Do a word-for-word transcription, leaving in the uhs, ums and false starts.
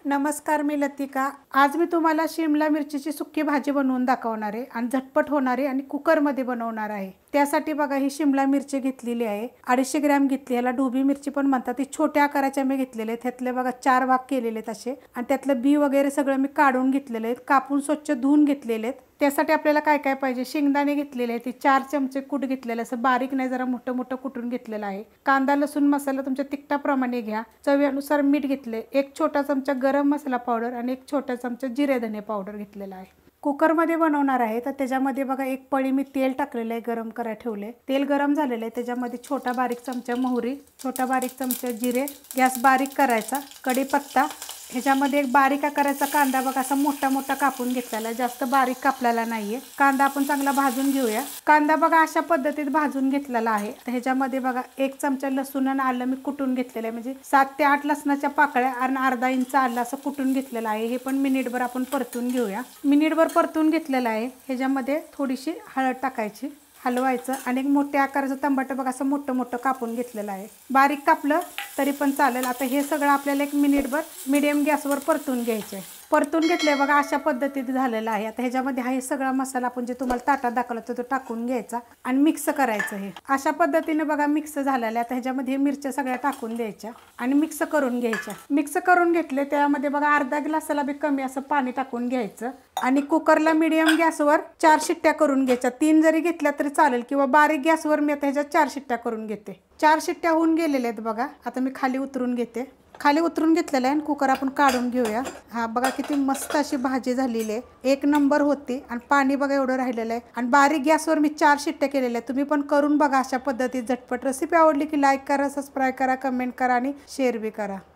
नमस्कार, मी लतिका। आज मी तुम्हाला शिमला मिरचीची सुकी भाजी बनवून दाखवणार आहे आणि झटपट होणारी आणि कुकर मध्ये बनवणार आहे। त्यासाठी बघा ही शिमला मिरची घेतलेली आहे, अडीचशे ग्रॅम घेतली। याला ढोबी मिरची पण म्हणतात। ती छोट्या आकाराच्या मी घेतलेले आहेत। त्यातले बघा चार भाग केलेले आहेत असे, आणि त्यातलं बी वगैरे सगळं मी काढून घेतलेले आहेत, कापून स्वच्छ धुवून घेतलेले आहेत। त्यासाठी आपल्याला काय काय पाहिजे, शेंगदाणे घेतलेले आहेत, चार चमचे कूट घेतलेले, असं बारीक नाही जरा मोठं मोठं कुटून घेतलेलं आहे। कांदा लसूण मसाला तुमच्या तिखटाप्रमाणे घ्या। चवीनुसार मीठ घेतले, एक छोटा चमचा गरम मसाला पावडर आणि एक छोटा चमचा जिरे धने पावडर घेतलेला आहे। कुकर मध्ये बनवणार आहे तर त्याच्यामध्ये बघा एक पळी मी तेल टाकलेलं आहे, गरम करायला ठेवले। तेल गरम झालेलं आहे, त्याच्यामध्ये छोटा बारीक चमचा मोहरी, छोटा बारीक चमचा जिरे, गॅस बारीक करायचा। कढीपत्ता, ह्याच्यामध्ये एक बारीक आकाराचा कांदा बघा असा मोठा मोठा कापून घेतलेला आहे, जास्त बारीक कापलेला नाहीये। कांदा आपण चांगला भाजून घेऊया। कांदा बघा अशा पद्धतीत भाजून घेतलेला आहे। तर ह्याच्यामध्ये बघा एक चमचा लसूण आणि आलं मी कुटून घेतलेलं आहे, म्हणजे सात ते आठ लसणाच्या पाकळ्या आणि अर्धा इंच आलं असं कुटून घेतलेलं आहे। हे पण मिनिटभर आपण परतून घेऊया। मिनिटभर परतून घेतलेलं आहे। ह्याच्यामध्ये थोडीशी हळद टाकायची, हलवायचं, आणि एक मोठ्या आकाराचं टमाटर बघा असं मोठं मोठं कापून घेतलेलं आहे। बारीक कापलं तरी पण चालेल। आता हे सगळं आपल्याला एक मिनिटभर मीडियम गॅसवर परतून घ्यायचं आहे। परतून घेतले बघा अशा पद्धतीत झालेलं आहे। आता ह्याच्यामध्ये हा हे सगळा मसाला आपण जे तुम्हाला ताटात दाखवला तो टाकून घ्यायचा आणि मिक्स करायचं। हे अशा पद्धतीने बघा मिक्स झालेलं आहे। आता ह्याच्यामध्ये हे मिरच्या सगळ्या टाकून द्यायच्या आणि मिक्स करून घ्यायच्या। मिक्स करून घेतले त्यामध्ये बघा अर्धा ग्लासाला बी कमी असं पाणी टाकून घ्यायचं आणि कुकरला मीडियम गॅसवर चार शिट्ट्या करून घ्यायच्या। तीन जरी घेतल्या तरी चालेल, किंवा बारीक गॅसवर मी आता ह्याच्यात चार शिट्ट्या करून घेते। चार शिट्ट्या होऊन गेलेल्या आहेत बघा। आता मी खाली उतरून घेते। खाली उतरून घेतलेलं आहे आणि कुकर आपण काढून घेऊया। हा बघा किती मस्त अशी भाजी झालेली आहे, एक नंबर होती। आणि पाणी बघा एवढं राहिलेलं आहे, आणि बारीक गॅसवर मी चार शिट्ट्या केलेल्या आहेत। तुम्ही पण करून बघा अशा पद्धतीत झटपट। रेसिपी आवडली की लाईक करा, सबस्क्राईब करा, कमेंट करा आणि शेअर बी करा।